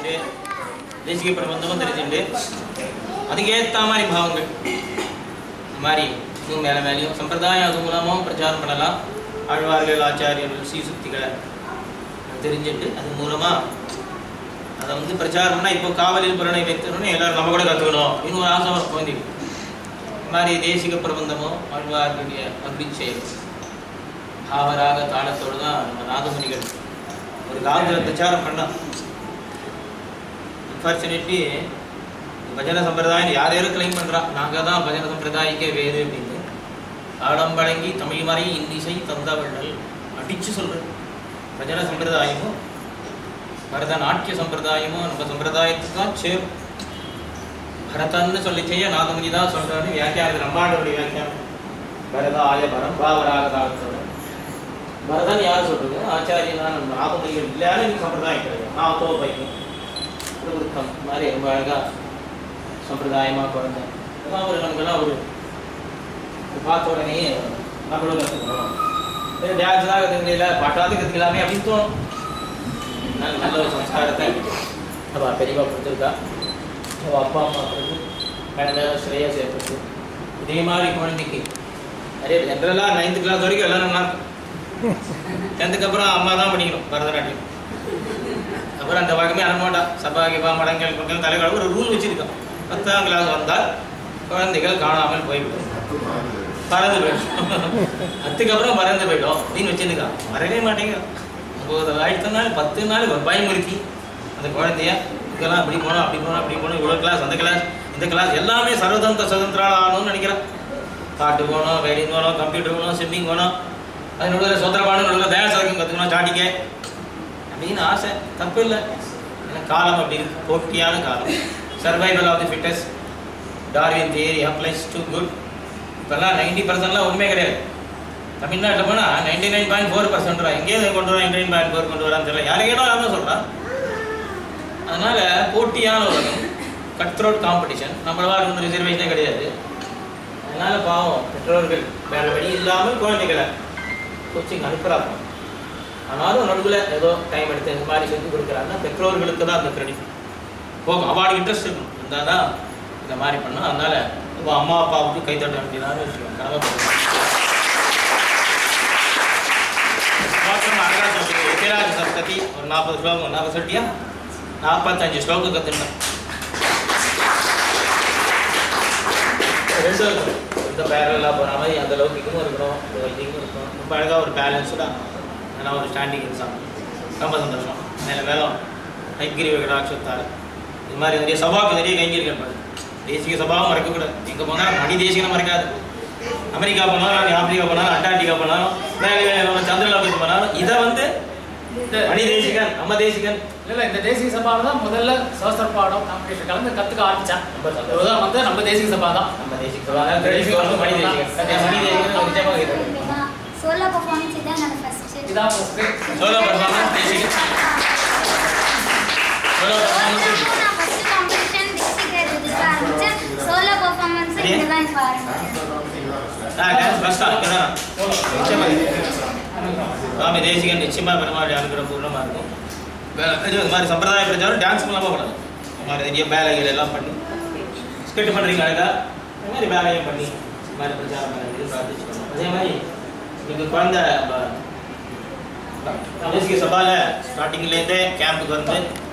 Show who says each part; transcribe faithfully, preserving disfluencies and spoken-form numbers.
Speaker 1: தெரிஞ்சுட்டு தேசிக பிரபந்தமும் தெரிஞ்சுட்டு அதுக்கேற்ற மாதிரி பாவங்கள் இந்த மாதிரி இன்னும் மேலே மேலேயும் சம்பிரதாயம் அது மூலமாகவும் பிரச்சாரம் பண்ணலாம். ஆழ்வார்கள் ஆச்சாரியர்கள் சீசுக்திகளை தெரிஞ்சுட்டு அது மூலமாக அதை வந்து பிரச்சாரம்னா இப்போ காவலில் புறணை வைத்தணும்னு எல்லாரும் நம்ம கூட கற்றுக்கணும் இன்னும் ஒரு ஆசை குழந்தைங்க. இந்த மாதிரி தேசிக பிரபந்தமோ ஆழ்வார்களுடைய அக்னிச்செயல் பாவராக தாளத்தோடு தான் நம்ம நாதமுனிகள் ஒரு காலத்தில் பிரச்சாரம் பண்ணோம். அன்ஃபார்ச்சுனேட்லி பஜனை சம்பிரதாயம் யார் யாரும் கிளைம் பண்ணுறா நாங்கள் தான் பஜனை சம்பிரதாயிக்கே வேறு அப்படின்னு ஆடம் வழங்கி தமிழ் மாதிரி இன்னிசை தந்தவர்கள் அடித்து சொல்கிறது. பஜனை சம்பிரதாயமும் பரதநாட்டிய சம்பிரதாயமும் நம்ம சம்பிரதாயத்துக்கு தான் சேரும். பரதன்னு சொல்லி செய்ய நாதமுனி தான் சொல்கிறாரு. வியாக்கியானது நம்மாண்டோடைய வியாக்கியானம் பரதாய பரம் பாவராக தாளத்தோட பரதன் யார் சொல்றது ஆச்சாரியனா நம்ம நாதமுனிகள் இல்லையாலும் எனக்கு சம்பிரதாயம் கிடையாது. நான் தோ பைக்கும் விருத்தம் மாதிரி ரொம்ப அழகாக சம்பிரதாயமாக குறைஞ்சேன். அதான் ஒரு நமக்கெல்லாம் ஒரு பார்த்த உடனே நம்மளும் கற்றுக்கணும் டான்ஸ்லாம் கற்றுக்கல பாட்டாவது கற்றுக்கலாமே அப்படின்னு தோணும். நல்ல ஒரு சம்ஸ்காரத்தை அவள் பெரியவா கொடுத்துருக்கா. அவள் அப்பா அம்மா கொடுத்து கடந்த ஸ்ரேயா சேர்த்து இதே மாதிரி குழந்தைக்கு நிறைய ஜென்ரலாக நைன்த்து கிளாஸ் வரைக்கும் எல்லாம் நல்லா இருக்கும். டென்த்துக்கு அப்புறம் அம்மா தான் படிக்கணும் பரதநாட்டியம். அப்புறம் அந்த வகமே அனுமாட்டா சபாகிபா மடங்கள் மக்கள் தலைகள் ஒரு ரூல் வச்சுருக்கோம். பத்தாம் கிளாஸ் வந்தால் குழந்தைகள் காணாமல் போய்விடும் பறந்து போயிடும். அதுக்கப்புறம் பறந்து போயிட்டோம் அப்படின்னு வச்சுருக்கான். வரவே மாட்டேங்கிறோம். ஒம்பது ஆயிரத்து நாள் பத்து நாள் ஒரு பயமுறுத்தி அந்த குழந்தைய இதெல்லாம் அப்படி போனோம் அப்படி போனோம் அப்படி போனோம் இவ்வளோ கிளாஸ் அந்த கிளாஸ் இந்த கிளாஸ் எல்லாமே சர்வதந்திர சுதந்திரால் ஆகணும்னு நினைக்கிறேன். பாட்டு போகணும் வெயிலிங் போகணும் கம்ப்யூட்டர் போகணும் ஸ்விம்மிங் போகணும் அது நடுவில் சொந்தரப்பாடு நடுவில் டான்ஸ் வரைக்கும் கற்றுக்கணும் ஸ்டார்டிங்கே அப்படின்னு ஆசை. தப்பு இல்லை. ஏன்னா காலம் அப்படி இருக்கு போட்டியான காலம். Survival of the fittest Darwin theory applies to good. இப்போல்லாம் நைன்டி பர்சன்ட்லாம் ஒன்றுமே கிடையாது. தமிழ்நாட்டில் போனால் ninety nine point four percent ரூபா எங்கேயும் கொண்டு வரா நைன்டி நைன் பாயிண்ட் ஃபோர் கொண்டு வரான்னு தெரியல. யாருக்கேனோ யாரும் சொல்கிறான். அதனால் போட்டியான உலகம் கட் த்ரோட் காம்படிஷன். நம்மளவா ஒன்றும் ரிசர்வேஷனே கிடையாது. அதனால் பாவம் பெற்றோர்கள் வேறு வழி இல்லாமல் குழந்தைகளை கோச்சிங் அனுப்புகிறாங்க. ஆனாலும் நடுவில் ஏதோ டைம் எடுத்து இந்த மாதிரி செஞ்சு கொடுக்குறாங்கன்னா பெற்றோர்களுக்கு தான் அந்த கிரெடிட் போகும். அவார்டு இன்ட்ரெஸ்ட் இருக்கணும் இருந்தால் தான் இந்த மாதிரி பண்ணணும். அதனால் இப்போ அம்மா அப்பாவுக்கு கைத்தட்ட வேண்டியதான விஷயம் கடமைப்படுது. எத்திராஜ சப்ததி ஒரு நாற்பது ஸ்லோகம் நாற்பது சொல்லிட்டியா நாற்பத்தஞ்சு ஸ்லோகம் கற்றுனேன். ரெண்டு இந்த பேரலாக போகிற மாதிரி அந்த லௌகிக்கமும் இருக்கணும் வைத்தியமும் இருக்கணும். ரொம்ப அழகாக ஒரு பேலன்ஸ்டாக நல்லா ஒரு ஸ்டாண்டிங் எக்ஸாம். ரொம்ப சந்தோஷம். மேலே மேலும் கைகிரி வெங்கடாட்சத்தார் இது மாதிரி நிறைய சபாவுக்கு நிறைய கைங்கரிகள் பாரு. தேசிக சபாவும் மறக்கக்கூடாது. எங்கே போனாலும் மணி தேசிகம் மறக்காது. அமெரிக்கா போனாலும் ஆப்பிரிக்கா போனாலும் அண்டார்டிகா போனாலும் சந்திரலோகத்துக்கு போனாலும் இதை வந்து மணி தேசிகன் நம்ம தேசிகன்
Speaker 2: இல்லை இந்த தேசிக சபாவில் தான் முதல்ல சாஸ்திர பாடம் நம்ம கலந்து கற்றுக்க ஆரம்பித்தேன். அதுதான் வந்து நம்ம தேசிக சபா தான். நம்ம தேசிக சபா தான் மணி தேசிகன் மணி தேசிகன் நிச்சயமாக
Speaker 3: சோலோ பர்ஃபார்மன்ஸ் இதான் நம்ம ஃபர்ஸ்ட்
Speaker 2: இதான் first
Speaker 1: solo performance Desikan solo performance
Speaker 3: நான் ஃபர்ஸ்ட் காம்படிஷன் டிஸ்ட்ரிக்ட் இதுக்கு ஆரம்பிச்சேன். சோலோ பர்ஃபார்மன்ஸ் இங்க தான் இப்ப ஆரம்பிச்சேன்.
Speaker 1: நான் டான்ஸ் ஃபர்ஸ்ட் ஆகிறேன். சுவாமி தேசிகன் நிச்சயமாக பெருமாள் அனுகிரகம் பூர்ணமாக இருக்கும். இது மாதிரி சம்பிரதாய பிரச்சாரம் டான்ஸ் மூலமாக பண்ணணும். இந்த மாதிரி நிறைய வேலைகள் எல்லாம் பண்ணி ஸ்கெட் பண்ணுறீங்க அழகா இந்த மாதிரி வேலையும் பண்ணி இந்த மாதிரி பிரச்சாரம் பண்ணி பிரார்த்திச்சு பண்ணணும். அதே மாதிரி எங்கள் குழந்தை தேசிக சபாவில் ஸ்டார்டிங்லேருந்தே கேம்புக்கு வந்து